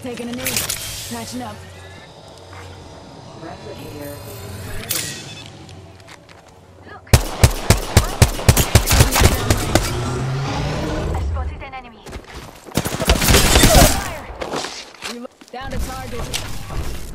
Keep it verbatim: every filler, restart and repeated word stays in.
taking a knee. Patching up. Replicator. Look! I spotted an enemy. Fire! Down to target.